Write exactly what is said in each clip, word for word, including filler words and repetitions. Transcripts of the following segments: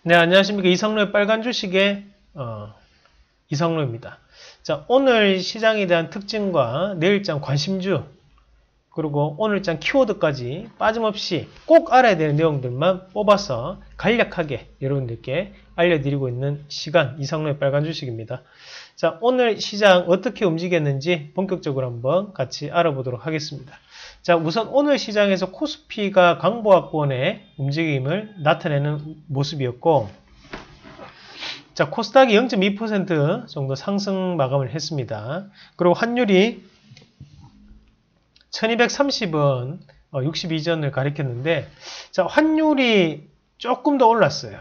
네, 안녕하십니까. 이성로의 빨간 주식의 어, 이성로입니다. 자, 오늘 시장에 대한 특징과 내일장 관심주, 그리고 오늘장 키워드까지 빠짐없이 꼭 알아야 되는 내용들만 뽑아서 간략하게 여러분들께 알려드리고 있는 시간, 이성로의 빨간 주식입니다. 자, 오늘 시장 어떻게 움직였는지 본격적으로 한번 같이 알아보도록 하겠습니다. 자, 우선 오늘 시장에서 코스피가 강보합권의 움직임을 나타내는 모습이었고, 자, 코스닥이 영 점 이 퍼센트 정도 상승 마감을 했습니다. 그리고 환율이 천이백삼십 원, 어, 육십이 전을 가리켰는데, 자, 환율이 조금 더 올랐어요.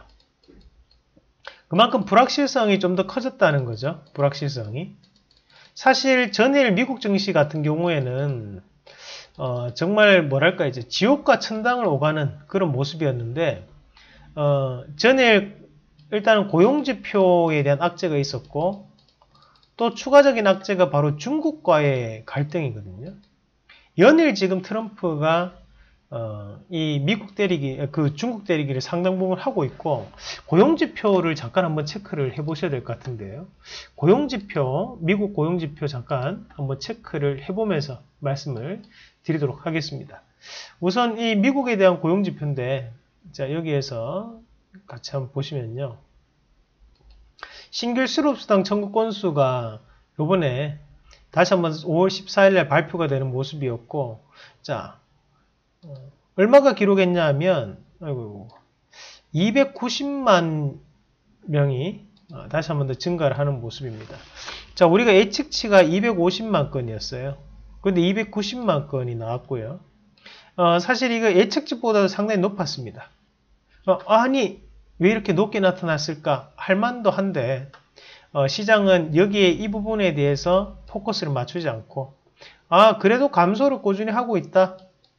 그만큼 불확실성이 좀 더 커졌다는 거죠. 불확실성이. 사실 전일 미국 증시 같은 경우에는 어, 정말 뭐랄까 이제 지옥과 천당을 오가는 그런 모습이었는데, 어, 전일 일단은 고용지표에 대한 악재가 있었고, 또 추가적인 악재가 바로 중국과의 갈등이거든요. 연일 지금 트럼프가 어, 이 미국 때리기, 그 중국 때리기를 상당 부분 하고 있고, 고용지표를 잠깐 한번 체크를 해보셔야 될 것 같은데요. 고용지표, 미국 고용지표 잠깐 한번 체크를 해보면서 말씀을 드리도록 하겠습니다. 우선 이 미국에 대한 고용지표인데, 자, 여기에서 같이 한번 보시면요. 신규 실업수당 청구 건수가 요번에 다시 한번 오월 십사일날 발표가 되는 모습이었고, 자, 어, 얼마가 기록했냐 하면, 아이고, 이백구십만 명이 어, 다시 한번 더 증가를 하는 모습입니다. 자, 우리가 예측치가 이백오십만 건이었어요. 근데 이백구십만 건이 나왔고요. 어, 사실 이거 예측치보다 상당히 높았습니다. 어, 아니, 왜 이렇게 높게 나타났을까 할 만도 한데, 어, 시장은 여기에 이 부분에 대해서 포커스를 맞추지 않고, 아, 그래도 감소를 꾸준히 하고 있다.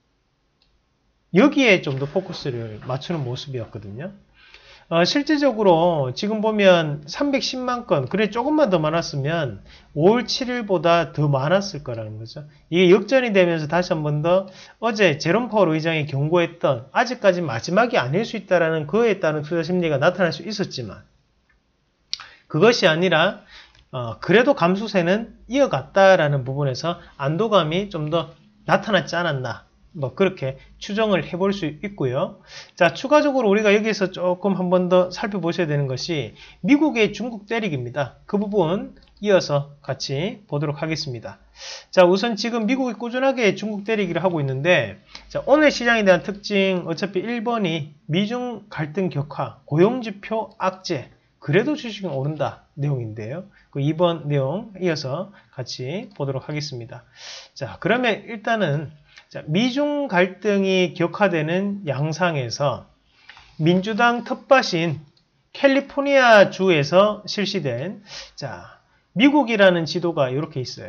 여기에 좀 더 포커스를 맞추는 모습이었거든요. 어, 실질적으로 지금 보면 삼백십만 건, 그래 조금만 더 많았으면 오월 칠일보다 더 많았을 거라는 거죠. 이게 역전이 되면서 다시 한 번 더 어제 제롬 파월 의장이 경고했던 아직까지 마지막이 아닐 수 있다는 그에 따른 투자 심리가 나타날 수 있었지만, 그것이 아니라 어, 그래도 감수세는 이어갔다라는 부분에서 안도감이 좀 더 나타났지 않았나, 뭐 그렇게 추정을 해볼 수 있고요. 자, 추가적으로 우리가 여기에서 조금 한 번 더 살펴보셔야 되는 것이 미국의 중국 때리기입니다. 그 부분 이어서 같이 보도록 하겠습니다. 자, 우선 지금 미국이 꾸준하게 중국 때리기를 하고 있는데, 자, 오늘 시장에 대한 특징, 어차피 일 번이 미중 갈등 격화, 고용지표 악재, 그래도 주식은 오른다 내용인데요. 그 이 번 내용 이어서 같이 보도록 하겠습니다. 자, 그러면 일단은 자, 미중 갈등이 격화되는 양상에서 민주당 텃밭인 캘리포니아 주에서 실시된, 자, 미국이라는 지도가 이렇게 있어요.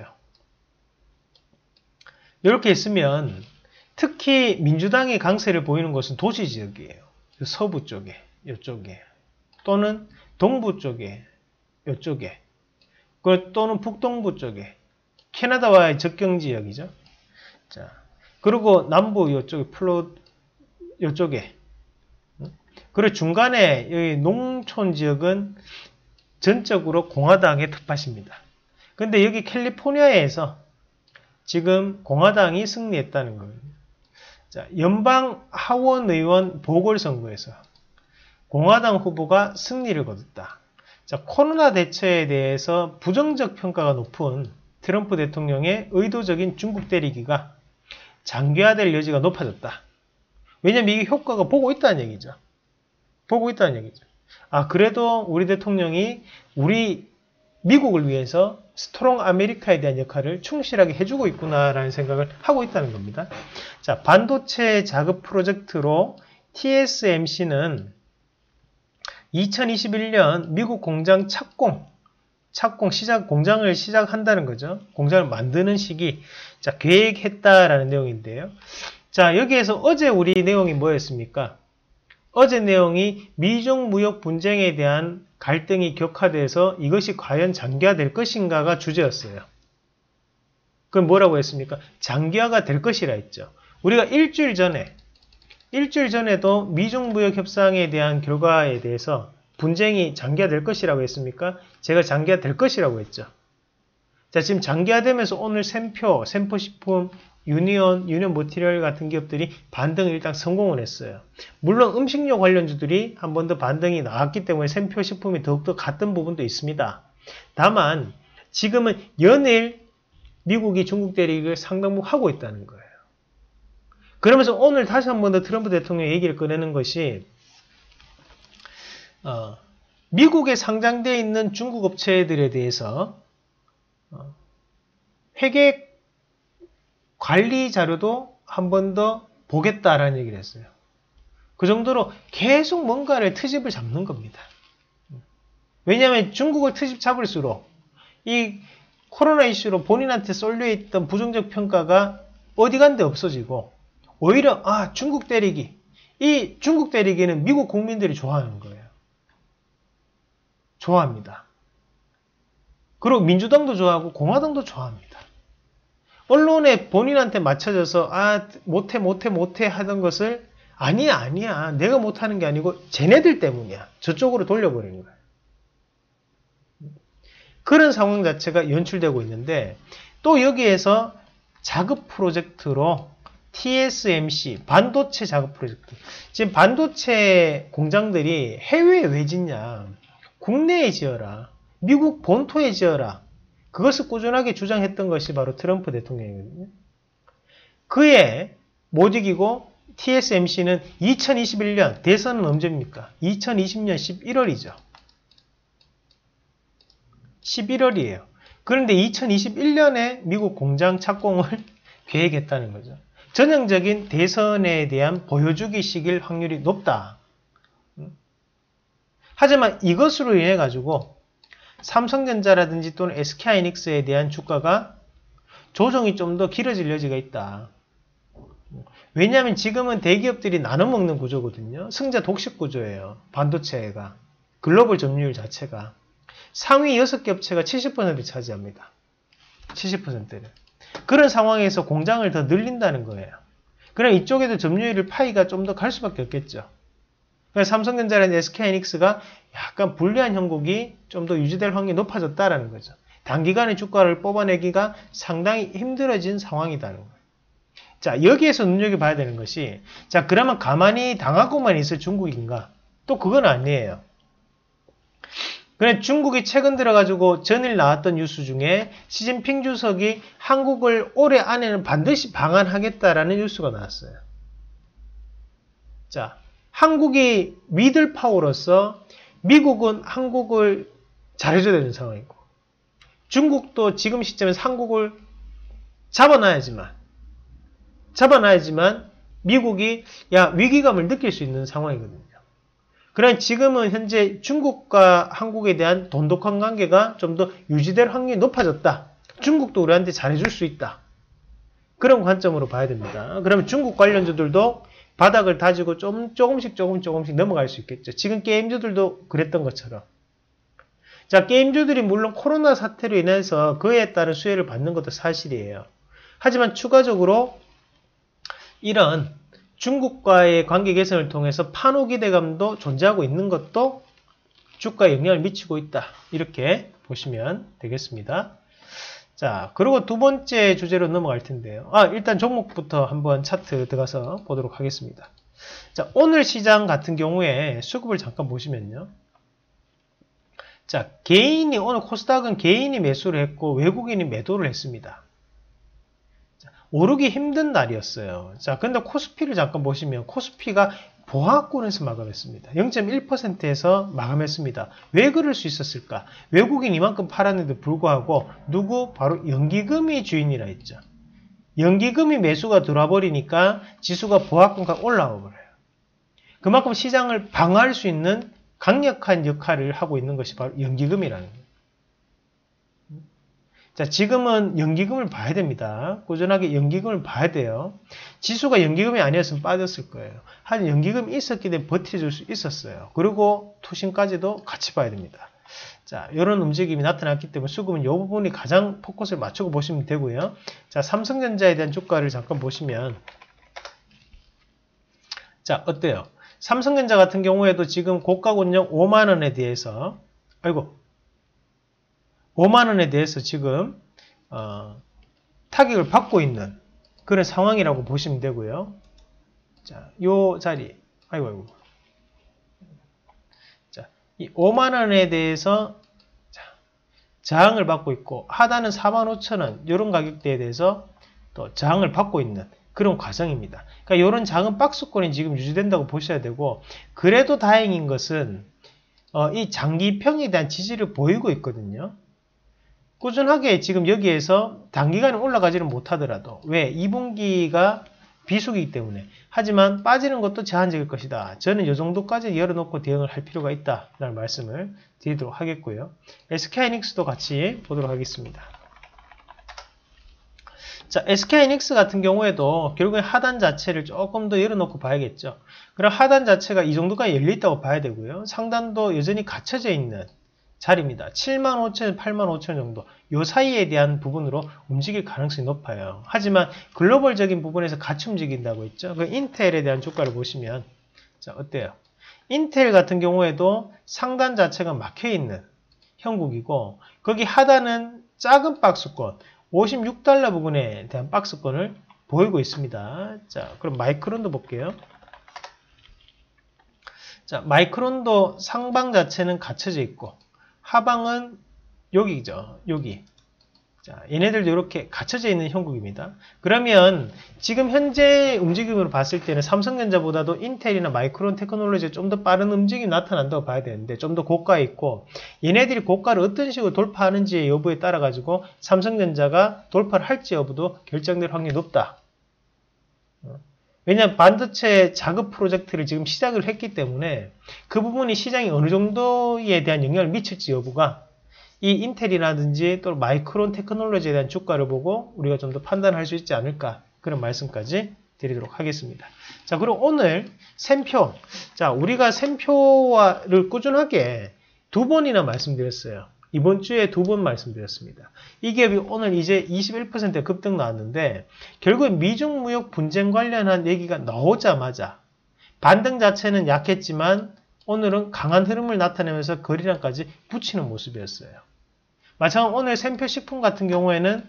이렇게 있으면 특히 민주당이 강세를 보이는 곳은 도시 지역이에요. 서부 쪽에, 이쪽에, 또는 동부 쪽에, 이쪽에, 또는 북동부 쪽에, 캐나다와의 접경 지역이죠. 자, 그리고 남부 이쪽에 플로 이쪽에, 그리고 중간에 여기 농촌 지역은 전적으로 공화당의 텃밭입니다. 근데 여기 캘리포니아에서 지금 공화당이 승리했다는 거예요. 자, 연방 하원 의원 보궐선거에서 공화당 후보가 승리를 거뒀다. 자, 코로나 대처에 대해서 부정적 평가가 높은 트럼프 대통령의 의도적인 중국 때리기가 장기화될 여지가 높아졌다. 왜냐면 이게 효과가 보고 있다는 얘기죠. 보고 있다는 얘기죠. 아, 그래도 우리 대통령이 우리 미국을 위해서 스트롱 아메리카에 대한 역할을 충실하게 해주고 있구나라는 생각을 하고 있다는 겁니다. 자, 반도체 자급 프로젝트로 티에스엠씨는 이천이십일년 미국 공장 착공, 착공 시작, 공장을 시작한다는 거죠. 공장을 만드는 시기, 자, 계획했다라는 내용인데요. 자, 여기에서 어제 우리 내용이 뭐였습니까? 어제 내용이 미중 무역 분쟁에 대한 갈등이 격화돼서 이것이 과연 장기화될 것인가가 주제였어요. 그럼 뭐라고 했습니까? 장기화가 될 것이라 했죠. 우리가 일주일 전에 일주일 전에도 미중 무역 협상에 대한 결과에 대해서 분쟁이 장기화될 것이라고 했습니까? 제가 장기화될 것이라고 했죠. 자, 지금 장기화되면서 오늘 샘표, 샘포식품, 유니온, 유니온 모티리얼 같은 기업들이 반등을 일단 성공을 했어요. 물론 음식료 관련주들이 한 번 더 반등이 나왔기 때문에 샘표식품이 더욱더 갔던 부분도 있습니다. 다만 지금은 연일 미국이 중국 대립을 상당부하고 있다는 거예요. 그러면서 오늘 다시 한 번 더 트럼프 대통령 얘기를 꺼내는 것이 어, 미국에 상장되어 있는 중국 업체들에 대해서 어, 회계 관리 자료도 한 번 더 보겠다라는 얘기를 했어요. 그 정도로 계속 뭔가를 트집을 잡는 겁니다. 왜냐하면 중국을 트집 잡을수록 이 코로나 이슈로 본인한테 쏠려있던 부정적 평가가 어디 간데 없어지고 오히려 아 중국 때리기, 이 중국 때리기는 미국 국민들이 좋아하는 거예요. 좋아합니다. 그리고 민주당도 좋아하고 공화당도 좋아합니다. 언론에 본인한테 맞춰져서 아 못해 못해 못해 하던 것을 아니야 아니야 내가 못하는 게 아니고 쟤네들 때문이야 저쪽으로 돌려버리는 거예요. 그런 상황 자체가 연출되고 있는데 또 여기에서 자급 프로젝트로 티에스엠씨 반도체 자급 프로젝트, 지금 반도체 공장들이 해외에 왜 짓냐, 국내에 지어라, 미국 본토에 지어라, 그것을 꾸준하게 주장했던 것이 바로 트럼프 대통령이거든요. 그에 못 이기고 티에스엠씨는 이천이십일 년 대선은 언제입니까? 이천이십 년 십일월이죠. 십일월이에요. 그런데 이천이십일 년에 미국 공장 착공을 계획했다는 거죠. 전형적인 대선에 대한 보여주기 식일 확률이 높다. 하지만 이것으로 인해 가지고 삼성전자라든지 또는 에스케이하이닉스에 대한 주가가 조정이 좀 더 길어질 여지가 있다. 왜냐하면 지금은 대기업들이 나눠먹는 구조거든요. 승자 독식 구조예요. 반도체가. 글로벌 점유율 자체가. 상위 여섯 개 업체가 칠십 퍼센트를 차지합니다. 칠십 퍼센트를. 그런 상황에서 공장을 더 늘린다는 거예요. 그럼 이쪽에도 점유율 파이가 좀 더 갈 수밖에 없겠죠. 그래서 삼성전자라는 에스케이하이닉스가 약간 불리한 형국이 좀 더 유지될 확률이 높아졌다라는 거죠. 단기간에 주가를 뽑아내기가 상당히 힘들어진 상황이다는 거예요. 자, 여기에서 눈여겨봐야 되는 것이, 자, 그러면 가만히 당하고만 있을 중국인가? 또 그건 아니에요. 그래, 중국이 최근 들어가지고 전일 나왔던 뉴스 중에 시진핑 주석이 한국을 올해 안에는 반드시 방한하겠다라는 뉴스가 나왔어요. 자, 한국이 미들 파워로서 미국은 한국을 잘해줘야 되는 상황이고, 중국도 지금 시점에서 한국을 잡아놔야지만, 잡아놔야지만 미국이 야 위기감을 느낄 수 있는 상황이거든요. 그러나 지금은 현재 중국과 한국에 대한 돈독한 관계가 좀 더 유지될 확률이 높아졌다. 중국도 우리한테 잘해줄 수 있다. 그런 관점으로 봐야 됩니다. 그러면 중국 관련주들도 바닥을 다지고 좀 조금씩 조금 조금씩 넘어갈 수 있겠죠. 지금 게임주들도 그랬던 것처럼. 자, 게임주들이 물론 코로나 사태로 인해서 그에 따른 수혜를 받는 것도 사실이에요. 하지만 추가적으로 이런 중국과의 관계 개선을 통해서 판호 기대감도 존재하고 있는 것도 주가에 영향을 미치고 있다. 이렇게 보시면 되겠습니다. 자, 그리고 두 번째 주제로 넘어갈 텐데요. 아, 일단 종목부터 한번 차트 들어가서 보도록 하겠습니다. 자, 오늘 시장 같은 경우에 수급을 잠깐 보시면요. 자, 개인이, 오늘 코스닥은 개인이 매수를 했고 외국인이 매도를 했습니다. 자, 오르기 힘든 날이었어요. 자, 근데 코스피를 잠깐 보시면 코스피가 보합권에서 마감했습니다. 영 점 일 퍼센트에서 마감했습니다. 왜 그럴 수 있었을까? 외국인 이만큼 팔았는데도 불구하고 누구? 바로 연기금이 주인이라 했죠. 연기금이 매수가 들어와 버리니까 지수가 보합권까지 올라와 버려요. 그만큼 시장을 방어할 수 있는 강력한 역할을 하고 있는 것이 바로 연기금이라는 거예요. 자, 지금은 연기금을 봐야 됩니다. 꾸준하게 연기금을 봐야 돼요. 지수가 연기금이 아니었으면 빠졌을 거예요. 하지만 연기금이 있었기 때문에 버텨줄 수 있었어요. 그리고 투신까지도 같이 봐야 됩니다. 자, 이런 움직임이 나타났기 때문에 수급은 이 부분이 가장 포커스를 맞추고 보시면 되고요. 자, 삼성전자에 대한 주가를 잠깐 보시면, 자, 어때요? 삼성전자 같은 경우에도 지금 고가군역 오만 원에 대해서, 아이고, 오만 원에 대해서 지금, 어, 타격을 받고 있는 그런 상황이라고 보시면 되고요. 자, 요 자리, 아이고, 아이고. 자, 이 오만 원에 대해서 자, 저항을 받고 있고, 하단은 사만 오천 원, 이런 가격대에 대해서 또 저항을 받고 있는 그런 과정입니다. 그러니까 이런 작은 박스권이 지금 유지된다고 보셔야 되고, 그래도 다행인 것은 어, 이 장기평에 대한 지지를 보이고 있거든요. 꾸준하게 지금 여기에서 단기간에 올라가지는 못하더라도, 왜? 이 분기가 비수기이기 때문에. 하지만 빠지는 것도 제한적일 것이다. 저는 이 정도까지 열어놓고 대응을 할 필요가 있다라는 말씀을 드리도록 하겠고요. 에스케이하이닉스도 같이 보도록 하겠습니다. 자, 에스케이하이닉스 같은 경우에도 결국에 하단 자체를 조금 더 열어놓고 봐야겠죠. 그럼 하단 자체가 이 정도까지 열려있다고 봐야 되고요. 상단도 여전히 갇혀져 있는 자리입니다. 칠만 오천, 팔만 오천 정도 요 사이에 대한 부분으로 움직일 가능성이 높아요. 하지만 글로벌적인 부분에서 같이 움직인다고 했죠. 그 인텔에 대한 주가를 보시면 자, 어때요? 인텔 같은 경우에도 상단 자체가 막혀있는 형국이고, 거기 하단은 작은 박스권 오십육 달러 부분에 대한 박스권을 보이고 있습니다. 자, 그럼 마이크론도 볼게요. 자, 마이크론도 상방 자체는 갇혀져 있고 하방은 여기죠. 여기. 자, 얘네들도 이렇게 갇혀져 있는 형국입니다. 그러면 지금 현재 움직임으로 봤을 때는 삼성전자보다도 인텔이나 마이크론 테크놀로지가 좀 더 빠른 움직임이 나타난다고 봐야 되는데, 좀 더 고가에 있고, 얘네들이 고가를 어떤 식으로 돌파하는지의 여부에 따라 가지고 삼성전자가 돌파를 할지 여부도 결정될 확률이 높다. 왜냐하면 반도체 작업 프로젝트를 지금 시작을 했기 때문에 그 부분이 시장에 어느 정도에 대한 영향을 미칠지 여부가 이 인텔이라든지 또 마이크론 테크놀로지에 대한 주가를 보고 우리가 좀 더 판단할 수 있지 않을까, 그런 말씀까지 드리도록 하겠습니다. 자, 그럼 오늘 샘표. 자, 우리가 샘표를 꾸준하게 두 번이나 말씀드렸어요. 이번 주에 두 번 말씀드렸습니다. 이 기업이 오늘 이제 이십일 퍼센트 급등 나왔는데, 결국 미중 무역 분쟁 관련한 얘기가 나오자마자 반등 자체는 약했지만 오늘은 강한 흐름을 나타내면서 거래량까지 붙이는 모습이었어요. 마찬가지로 오늘 샘표 식품 같은 경우에는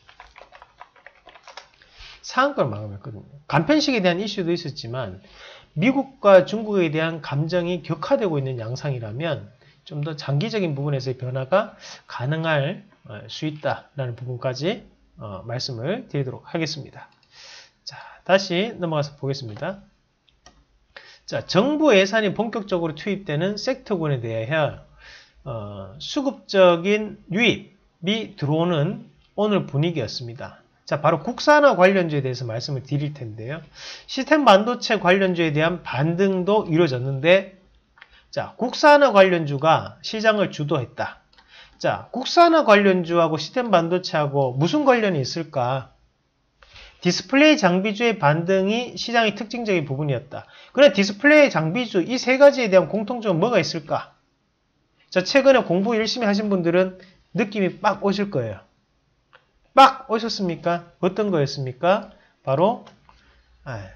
상한가를 마감했거든요. 간편식에 대한 이슈도 있었지만 미국과 중국에 대한 감정이 격화되고 있는 양상이라면 좀 더 장기적인 부분에서의 변화가 가능할 수 있다라는 부분까지 어, 말씀을 드리도록 하겠습니다. 자, 다시 넘어가서 보겠습니다. 자, 정부 예산이 본격적으로 투입되는 섹터군에 대하여 어, 수급적인 유입이 들어오는 오늘 분위기였습니다. 자, 바로 국산화 관련주에 대해서 말씀을 드릴 텐데요. 시스템 반도체 관련주에 대한 반등도 이루어졌는데, 자, 국산화 관련주가 시장을 주도했다. 자, 국산화 관련주하고 시스템 반도체하고 무슨 관련이 있을까? 디스플레이 장비주의 반등이 시장의 특징적인 부분이었다. 그래, 디스플레이 장비주 이 세 가지에 대한 공통점은 뭐가 있을까? 자, 최근에 공부 열심히 하신 분들은 느낌이 빡 오실 거예요. 빡 오셨습니까? 어떤 거였습니까? 바로 아,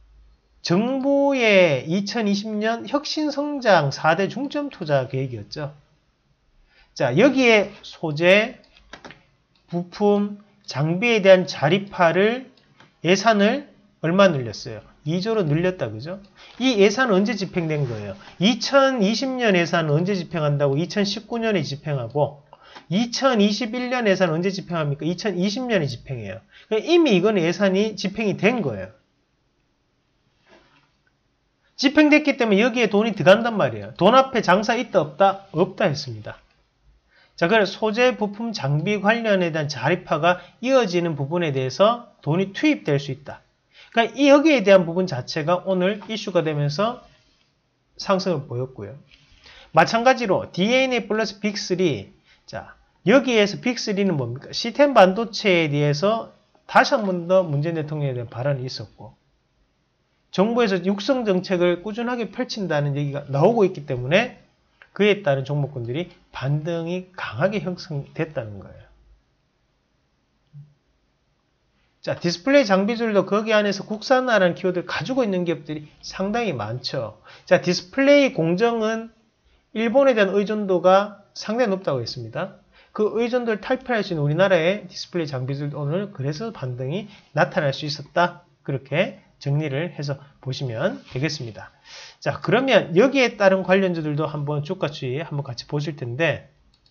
정부의 이천이십 년 혁신성장 사 대 중점 투자 계획이었죠. 자, 여기에 소재, 부품, 장비에 대한 자립화를 예산을 얼마 늘렸어요? 이 조로 늘렸다, 그죠? 이 예산은 언제 집행된 거예요? 이천이십 년 예산은 언제 집행한다고? 이천십구 년에 집행하고, 이천이십일 년 예산은 언제 집행합니까? 이천이십 년에 집행해요. 그러니까 이미 이건 예산이 집행이 된 거예요. 집행됐기 때문에 여기에 돈이 들어간단 말이에요. 돈 앞에 장사 있다 없다? 없다 했습니다. 자, 그래서 소재, 부품, 장비 관련에 대한 자립화가 이어지는 부분에 대해서 돈이 투입될 수 있다. 그러니까 이 여기에 대한 부분 자체가 오늘 이슈가 되면서 상승을 보였고요. 마찬가지로 디에이엔에이 플러스 빅쓰리. 자, 여기에서 빅쓰리는 뭡니까? 시스템 반도체에 대해서 다시 한 번 더 문재인 대통령에 대한 발언이 있었고, 정부에서 육성 정책을 꾸준하게 펼친다는 얘기가 나오고 있기 때문에 그에 따른 종목군들이 반등이 강하게 형성됐다는 거예요. 자, 디스플레이 장비들도 거기 안에서 국산화라는 키워드를 가지고 있는 기업들이 상당히 많죠. 자, 디스플레이 공정은 일본에 대한 의존도가 상당히 높다고 했습니다. 그 의존도를 탈피할 수 있는 우리나라의 디스플레이 장비들도 오늘 그래서 반등이 나타날 수 있었다. 그렇게 정리를 해서 보시면 되겠습니다. 자, 그러면 여기에 따른 관련주들도 한번 주가 추이 한번 같이 보실 텐데,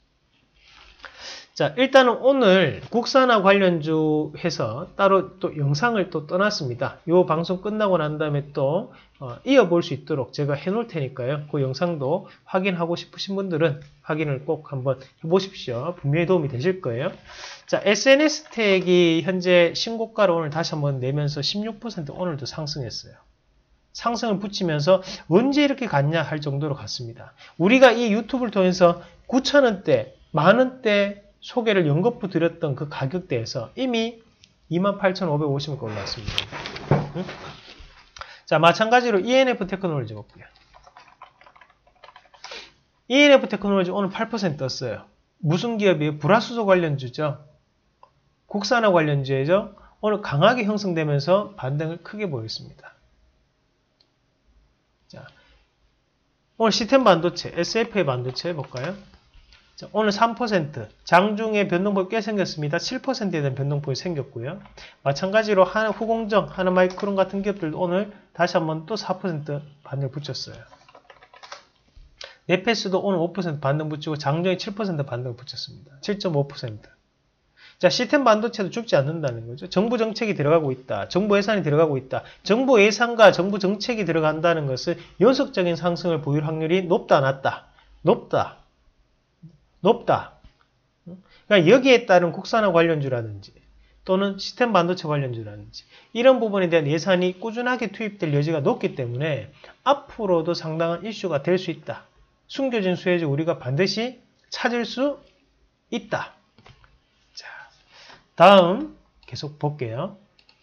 자, 일단은 오늘 국산화 관련주 해서 따로 또 영상을 또 떠났습니다. 이 방송 끝나고 난 다음에 또 어, 이어볼 수 있도록 제가 해놓을 테니까요. 그 영상도 확인하고 싶으신 분들은 확인을 꼭 한번 해보십시오. 분명히 도움이 되실 거예요. 자, 에스엔에스텍이 현재 신고가를 오늘 다시 한번 내면서 십육 퍼센트 오늘도 상승했어요. 상승을 붙이면서 언제 이렇게 갔냐 할 정도로 갔습니다. 우리가 이 유튜브를 통해서 구천 원대, 만 원대 소개를 연거푸 드렸던 그 가격대에서 이미 이만 팔천오백오십 원까지 올라왔습니다. 응? 자, 마찬가지로 이엔에프 테크놀로지 볼게요. 이엔에프 테크놀로지 오늘 팔 퍼센트 떴어요. 무슨 기업이에요? 불화수소 관련주죠. 국산화 관련주죠. 오늘 강하게 형성되면서 반등을 크게 보였습니다. 자, 오늘 시스템 반도체, 에스에프에이 반도체 볼까요? 자, 오늘 삼 퍼센트, 장중에 변동폭이 꽤 생겼습니다. 칠 퍼센트에 대한 변동폭이 생겼고요. 마찬가지로 하나 후공정, 하나마이크론 같은 기업들도 오늘 다시 한번 또 사 퍼센트 반등을 붙였어요. 네페스도 오늘 오 퍼센트 반등 붙이고 장중에 칠 퍼센트 반등을 붙였습니다. 칠 점 오 퍼센트. 자, 시스템 반도체도 죽지 않는다는 거죠. 정부 정책이 들어가고 있다. 정부 예산이 들어가고 있다. 정부 예산과 정부 정책이 들어간다는 것은 연속적인 상승을 보일 확률이 높다, 낮다? 높다. 높다. 그러니까 여기에 따른 국산화 관련주라든지 또는 시스템 반도체 관련주라든지 이런 부분에 대한 예산이 꾸준하게 투입될 여지가 높기 때문에 앞으로도 상당한 이슈가 될 수 있다. 숨겨진 수혜주 우리가 반드시 찾을 수 있다. 자, 다음 계속 볼게요.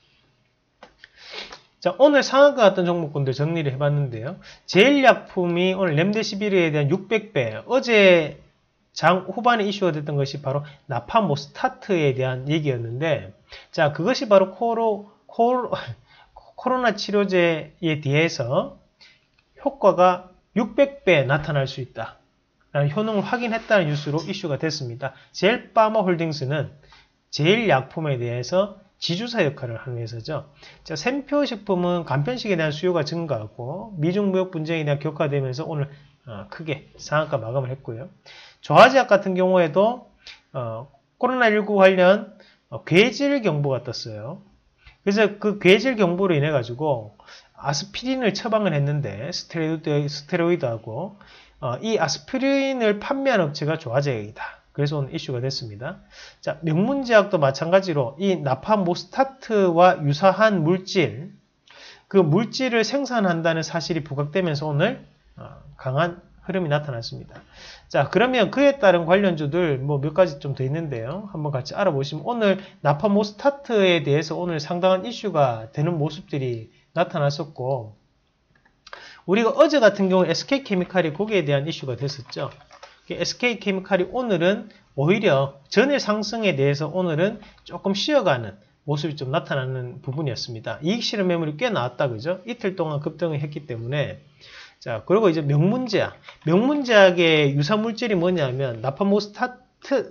자, 오늘 상한가 같은 종목군들 정리를 해봤는데요. 제일약품이 오늘 렘데시비르에 대한 육백 배, 어제 장 후반에 이슈가 됐던 것이 바로 나파모스타트에 대한 얘기였는데, 자, 그것이 바로 코로, 코로, 코로나 치료제에 대해서 효과가 육백 배 나타날 수 있다. 라는 효능을 확인했다는 뉴스로 이슈가 됐습니다. 제일파머홀딩스는 제일약품에 대해서 지주사 역할을 하는 회사죠. 자, 샘표식품은 간편식에 대한 수요가 증가하고 미중무역 분쟁에 대한 격화되면서 오늘 어, 크게 상한가 마감을 했고요. 조화제약 같은 경우에도 어, 코로나십구 관련 어, 괴질 경보가 떴어요. 그래서 그 괴질 경보로 인해 가지고 아스피린을 처방을 했는데 스테로이드, 스테로이드하고 어, 이 아스피린을 판매한 업체가 조화제약이다. 그래서 오늘 이슈가 됐습니다. 자, 명문제약도 마찬가지로 이 나파모스타트와 유사한 물질, 그 물질을 생산한다는 사실이 부각되면서 오늘 어, 강한 흐름이 나타났습니다. 자, 그러면 그에 따른 관련주들 뭐 몇 가지 좀 더 있는데요. 한번 같이 알아보시면 오늘 나파모스타트에 대해서 오늘 상당한 이슈가 되는 모습들이 나타났었고, 우리가 어제 같은 경우 에스케이케미칼이 거기에 대한 이슈가 됐었죠. 에스케이케미칼이 오늘은 오히려 전일 상승에 대해서 오늘은 조금 쉬어가는 모습이 좀 나타나는 부분이었습니다. 이익 실현 매물이 꽤 나왔다, 그죠? 이틀 동안 급등을 했기 때문에. 자, 그리고 이제 명문제약. 명문제약의 유사 물질이 뭐냐면 나파모스타트,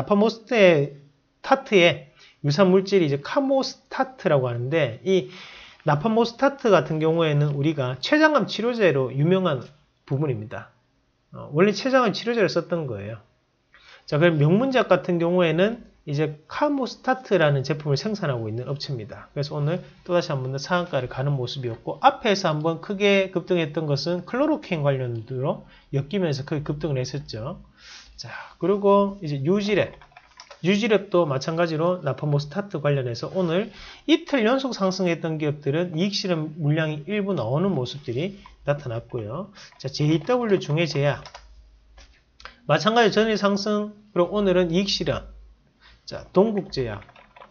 나파모스타트의 유사 물질이 이제 카모스타트라고 하는데, 이 나파모스타트 같은 경우에는 우리가 췌장암 치료제로 유명한 부분입니다. 어, 원래 췌장암 치료제를 썼던 거예요. 자, 그럼 명문제약 같은 경우에는 이제 카모스타트라는 제품을 생산하고 있는 업체입니다. 그래서 오늘 또다시 한번 더 상한가를 가는 모습이었고, 앞에서 한번 크게 급등했던 것은 클로로퀸 관련으로 엮이면서 크게 급등을 했었죠. 자, 그리고 이제 유지랩. 유지랩도 마찬가지로 나파모스타트 관련해서 오늘 이틀 연속 상승했던 기업들은 이익 실현 물량이 일부 나오는 모습들이 나타났고요. 자, 제이더블유 중해제약. 마찬가지로 전일 상승, 그리고 오늘은 이익 실현. 자, 동국제약.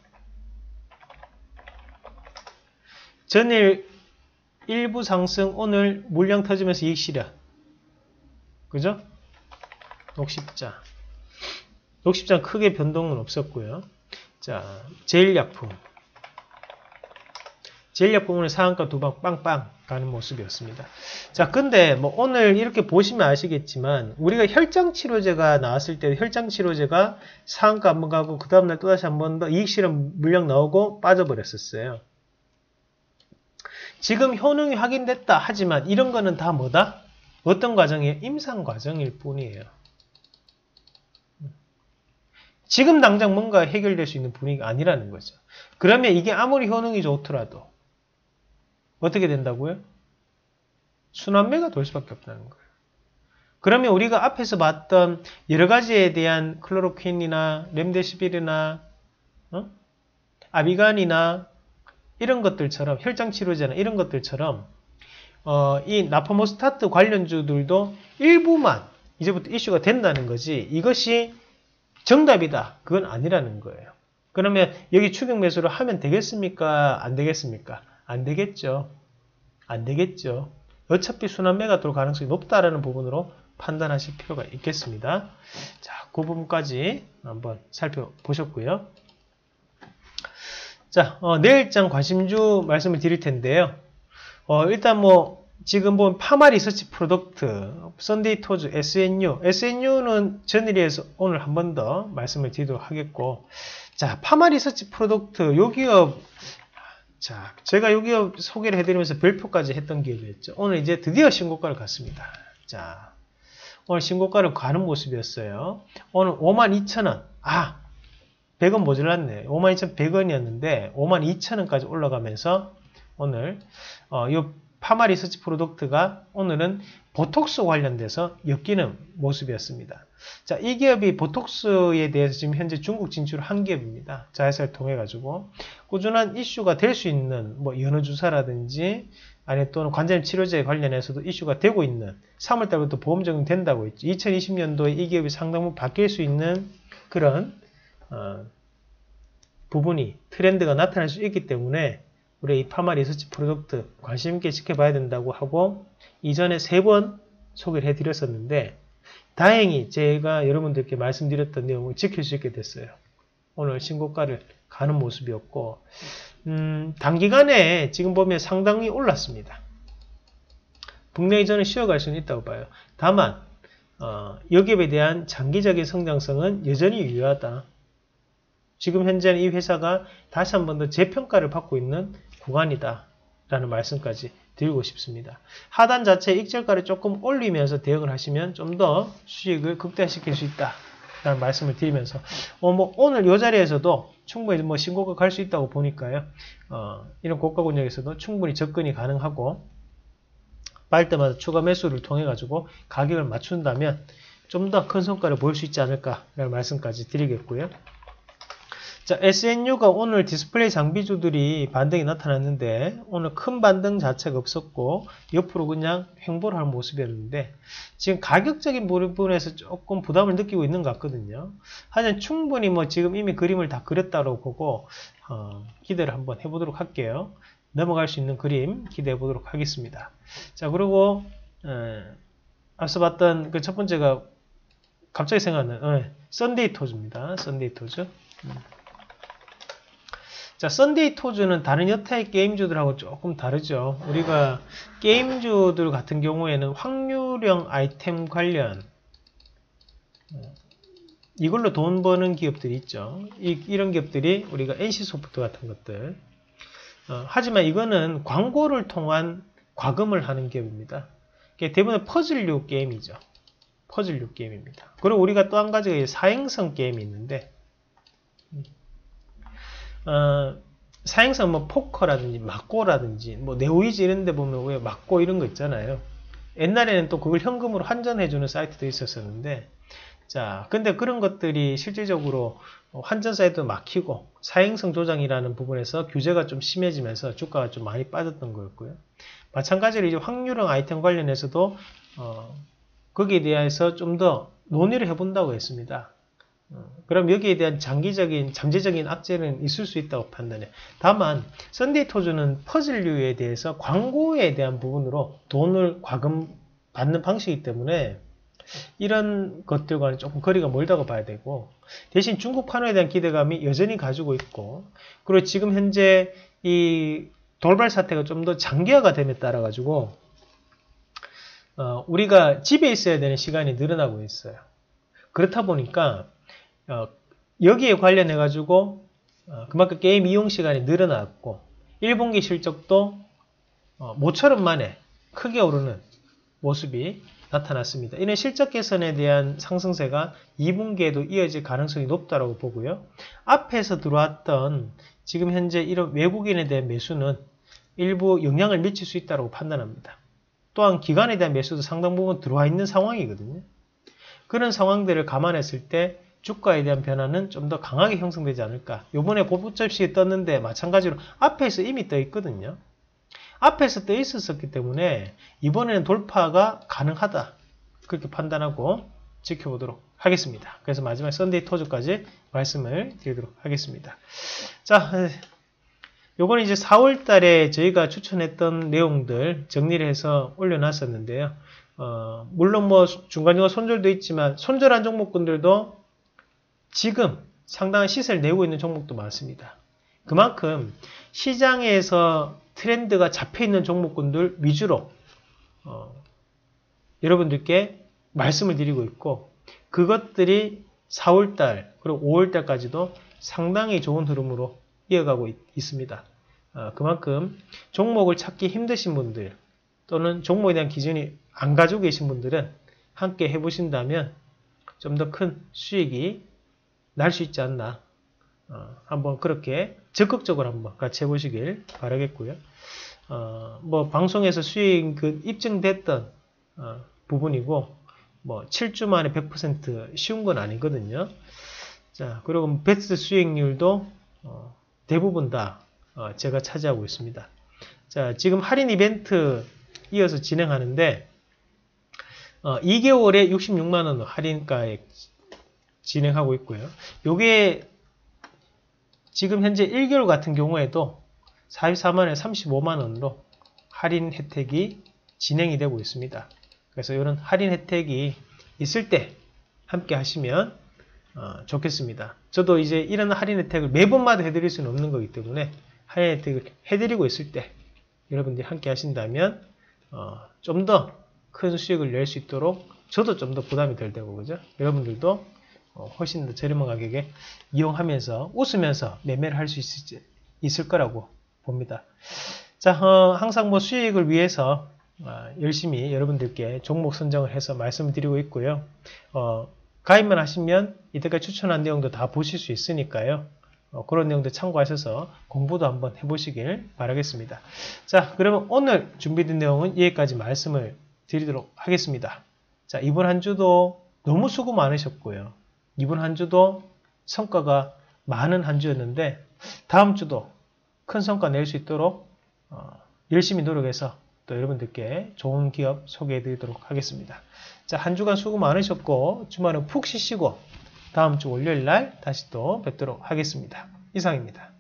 전일 일부 상승, 오늘 물량 터지면서 이익 실현. 그죠? 녹십자. 녹십자는 크게 변동은 없었고요. 자, 제일약품. 전략공원의 상한가 두 방 빵빵 가는 모습이었습니다. 자, 근데 뭐 오늘 이렇게 보시면 아시겠지만 우리가 혈장치료제가 나왔을 때 혈장치료제가 상한가 한번 가고 그 다음날 또다시 한 번 더 이익실험 물량 나오고 빠져버렸었어요. 지금 효능이 확인됐다 하지만 이런 거는 다 뭐다? 어떤 과정이에요? 임상 과정일 뿐이에요. 지금 당장 뭔가 해결될 수 있는 분위기가 아니라는 거죠. 그러면 이게 아무리 효능이 좋더라도 어떻게 된다고요? 순환매가 돌 수밖에 없다는 거예요. 그러면 우리가 앞에서 봤던 여러 가지에 대한 클로로퀸이나 렘데시빌이나 어? 아비간이나 이런 것들처럼 혈장치료제나 이런 것들처럼 어, 이 나포모스타트 관련주들도 일부만 이제부터 이슈가 된다는 거지 이것이 정답이다. 그건 아니라는 거예요. 그러면 여기 추격 매수를 하면 되겠습니까? 안 되겠습니까? 안 되겠죠. 안 되겠죠. 어차피 순환매가 돌 가능성이 높다라는 부분으로 판단하실 필요가 있겠습니다. 자, 그 부분까지 한번 살펴보셨고요. 자, 어, 내일장 관심주 말씀을 드릴 텐데요. 어, 일단 뭐 지금 보면 파마 리서치 프로덕트, 썬데이 토즈, 에스엔유. 에스엔유는 전일에서 오늘 한 번 더 말씀을 드리도록 하겠고. 자, 파마 리서치 프로덕트, 요 기업, 자, 제가 요 기업 소개를 해드리면서 별표까지 했던 기업이었죠. 오늘 이제 드디어 신고가를 갔습니다. 자, 오늘 신고가를 가는 모습이었어요. 오늘 오만 이천 원. 아, 백 원 모자랐네. 오만 이천백 원이었는데, 오만 이천 원까지 올라가면서 오늘, 어, 요 파마 리서치 프로덕트가 오늘은 보톡스 관련돼서 엮이는 모습이었습니다. 자, 이 기업이 보톡스에 대해서 지금 현재 중국 진출을 한 기업입니다. 자회사를 통해 가지고 꾸준한 이슈가 될 수 있는 뭐 연어주사라든지 아니 또는 관절 치료제 관련해서도 이슈가 되고 있는 삼월 달부터 보험 적용된다고 했죠. 이천이십 년도에 이 기업이 상당 부분 바뀔 수 있는 그런 어, 부분이 트렌드가 나타날 수 있기 때문에 우리 이 파마 리서치 프로덕트 관심 있게 지켜봐야 된다고 하고 이전에 세 번 소개를 해드렸었는데 다행히 제가 여러분들께 말씀드렸던 내용을 지킬 수 있게 됐어요. 오늘 신고가를 가는 모습이었고 음, 단기간에 지금 보면 상당히 올랐습니다. 분명히 저는 쉬어갈 수는 있다고 봐요. 다만 어, 이 기업에 대한 장기적인 성장성은 여전히 유효하다. 지금 현재는 이 회사가 다시 한 번 더 재평가를 받고 있는 구간이다 라는 말씀까지 드리고 싶습니다. 하단 자체 익절가를 조금 올리면서 대응을 하시면 좀 더 수익을 극대화시킬 수 있다 라는 말씀을 드리면서 어, 뭐 오늘 이 자리에서도 충분히 뭐 신고가 갈 수 있다고 보니까요. 어, 이런 고가 권역에서도 충분히 접근이 가능하고 빠질 때마다 추가 매수를 통해 가지고 가격을 맞춘다면 좀 더 큰 성과를 보일 수 있지 않을까 라는 말씀까지 드리겠고요. 자, 에스엔유가 오늘 디스플레이 장비주들이 반등이 나타났는데 오늘 큰 반등 자체가 없었고 옆으로 그냥 횡보를 하는 모습이었는데 지금 가격적인 부분에서 조금 부담을 느끼고 있는 것 같거든요. 하지만 충분히 뭐 지금 이미 그림을 다 그렸다고 보고 어, 기대를 한번 해보도록 할게요. 넘어갈 수 있는 그림 기대해 보도록 하겠습니다. 자, 그리고 에, 앞서 봤던 그 첫 번째가 갑자기 생각나는 에, 썬데이 토즈입니다. 썬데이 토즈. 음. 자, 썬데이 토즈는 다른 여타의 게임주들하고 조금 다르죠. 우리가 게임주들 같은 경우에는 확률형 아이템 관련 이걸로 돈 버는 기업들이 있죠. 이, 이런 기업들이 우리가 엔씨소프트 같은 것들 어, 하지만 이거는 광고를 통한 과금을 하는 기업입니다. 대부분 퍼즐류 게임이죠. 퍼즐류 게임입니다. 그리고 우리가 또 한 가지가 사행성 게임이 있는데 어, 사행성 뭐 포커라든지 막고라든지 뭐 네오이즈 이런 데 보면 왜 막고 이런 거 있잖아요. 옛날에는 또 그걸 현금으로 환전해주는 사이트도 있었었는데 자, 근데 그런 것들이 실질적으로 환전 사이트도 막히고 사행성 조장이라는 부분에서 규제가 좀 심해지면서 주가가 좀 많이 빠졌던 거였고요. 마찬가지로 이제 확률형 아이템 관련해서도 어, 거기에 대해서 좀 더 논의를 해본다고 했습니다. 어, 그럼 여기에 대한 장기적인 잠재적인 악재는 있을 수 있다고 판단해. 다만 썬데이 토즈는 퍼즐류에 대해서 광고에 대한 부분으로 돈을 과금 받는 방식이기 때문에 이런 것들과는 조금 거리가 멀다고 봐야 되고 대신 중국 판호에 대한 기대감이 여전히 가지고 있고 그리고 지금 현재 이 돌발 사태가 좀 더 장기화가 됨에 따라 가지고 어, 우리가 집에 있어야 되는 시간이 늘어나고 있어요. 그렇다 보니까 어, 여기에 관련해 가지고 어, 그만큼 게임 이용 시간이 늘어났고 일 분기 실적도 어, 모처럼 만에 크게 오르는 모습이 나타났습니다. 이런 실적 개선에 대한 상승세가 이 분기에도 이어질 가능성이 높다고 보고요. 앞에서 들어왔던 지금 현재 이런 외국인에 대한 매수는 일부 영향을 미칠 수 있다고 판단합니다. 또한 기관에 대한 매수도 상당 부분 들어와 있는 상황이거든요. 그런 상황들을 감안했을 때 주가에 대한 변화는 좀 더 강하게 형성되지 않을까. 요번에 고점시에 떴는데 마찬가지로 앞에서 이미 떠 있거든요. 앞에서 떠 있었기 때문에 이번에는 돌파가 가능하다. 그렇게 판단하고 지켜보도록 하겠습니다. 그래서 마지막 썬데이 토즈까지 말씀을 드리도록 하겠습니다. 자, 요건 이제 사월 달에 저희가 추천했던 내용들 정리를 해서 올려놨었는데요. 어, 물론 뭐 중간중간 손절도 있지만 손절한 종목군들도 지금 상당한 시세를 내고 있는 종목도 많습니다. 그만큼 시장에서 트렌드가 잡혀있는 종목군들 위주로 어, 여러분들께 말씀을 드리고 있고 그것들이 사월 달 그리고 오월 달까지도 상당히 좋은 흐름으로 이어가고 있, 있습니다. 어, 그만큼 종목을 찾기 힘드신 분들 또는 종목에 대한 기준이 안 가지고 계신 분들은 함께 해보신다면 좀 더 큰 수익이 날 수 있지 않나. 어, 한번 그렇게 적극적으로 한번 같이 해보시길 바라겠고요. 어, 뭐 방송에서 수익 그 입증됐던 어, 부분이고 뭐 칠 주 만에 백 퍼센트 쉬운 건 아니거든요. 자, 그리고 베스트 수익률도 어, 대부분 다 어, 제가 차지하고 있습니다. 자, 지금 할인 이벤트 이어서 진행하는데 어, 이 개월에 육십육만 원 할인가액 진행하고 있고요. 요게 지금 현재 일 개월 같은 경우에도 사십사만 원에 삼십오만 원으로 할인 혜택이 진행이 되고 있습니다. 그래서 이런 할인 혜택이 있을 때 함께 하시면 어, 좋겠습니다. 저도 이제 이런 할인 혜택을 매번마다 해드릴 수는 없는 거기 때문에 할인 혜택을 해드리고 있을 때 여러분들이 함께 하신다면 어, 좀 더 큰 수익을 낼 수 있도록 저도 좀 더 부담이 덜 되고 그죠? 여러분들도 어, 훨씬 더 저렴한 가격에 이용하면서 웃으면서 매매를 할 수 있을 거라고 봅니다. 자, 어, 항상 뭐 수익을 위해서 어, 열심히 여러분들께 종목 선정을 해서 말씀을 드리고 있고요. 어, 가입만 하시면 이때까지 추천한 내용도 다 보실 수 있으니까요. 어, 그런 내용도 참고하셔서 공부도 한번 해보시길 바라겠습니다. 자, 그러면 오늘 준비된 내용은 여기까지 말씀을 드리도록 하겠습니다. 자, 이번 한 주도 너무 수고 많으셨고요. 이번 한 주도 성과가 많은 한 주였는데 다음 주도 큰 성과 낼 수 있도록 어, 열심히 노력해서 또 여러분들께 좋은 기업 소개해 드리도록 하겠습니다. 자, 한 주간 수고 많으셨고 주말은 푹 쉬시고 다음 주 월요일 날 다시 또 뵙도록 하겠습니다. 이상입니다.